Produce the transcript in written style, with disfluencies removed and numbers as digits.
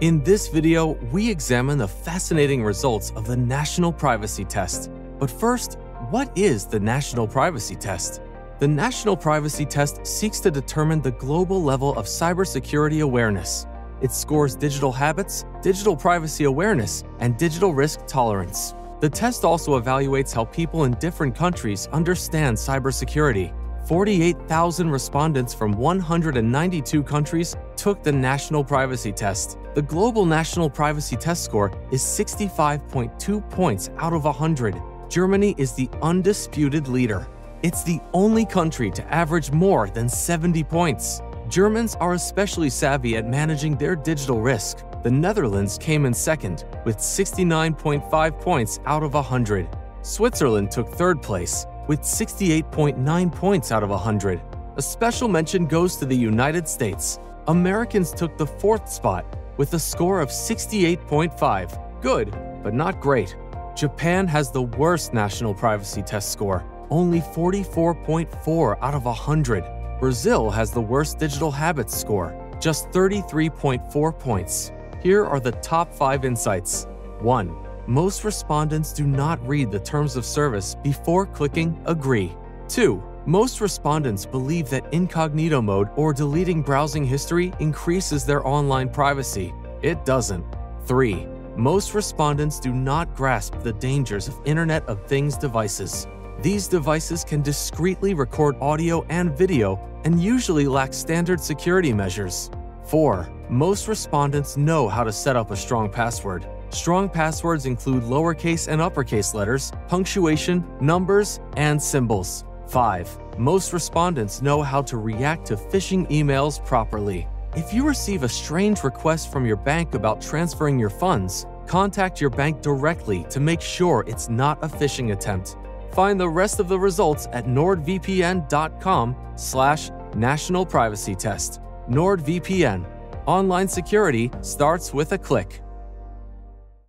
In this video, we examine the fascinating results of the National Privacy Test. But first, what is the National Privacy Test? The National Privacy Test seeks to determine the global level of cybersecurity awareness. It scores digital habits, digital privacy awareness, and digital risk tolerance. The test also evaluates how people in different countries understand cybersecurity. 48,000 respondents from 192 countries took the National Privacy Test. The global National Privacy Test score is 65.2 points out of 100. Germany is the undisputed leader. It's the only country to average more than 70 points. Germans are especially savvy at managing their digital risk. The Netherlands came in second, with 69.5 points out of 100. Switzerland took third place, with 68.9 points out of 100. A special mention goes to the United States. Americans took the fourth spot, with a score of 68.5. Good, but not great. Japan has the worst National Privacy Test score, only 44.4 out of 100. Brazil has the worst digital habits score, just 33.4 points. Here are the top 5 insights. 1. Most respondents do not read the terms of service before clicking Agree. 2. Most respondents believe that incognito mode or deleting browsing history increases their online privacy. It doesn't. 3. Most respondents do not grasp the dangers of Internet of Things devices. These devices can discreetly record audio and video and usually lack standard security measures. 4. Most respondents know how to set up a strong password. Strong passwords include lowercase and uppercase letters, punctuation, numbers, and symbols. 5. Most respondents know how to react to phishing emails properly. If you receive a strange request from your bank about transferring your funds, contact your bank directly to make sure it's not a phishing attempt. Find the rest of the results at nordvpn.com/national privacy test. NordVPN. Online security starts with a click.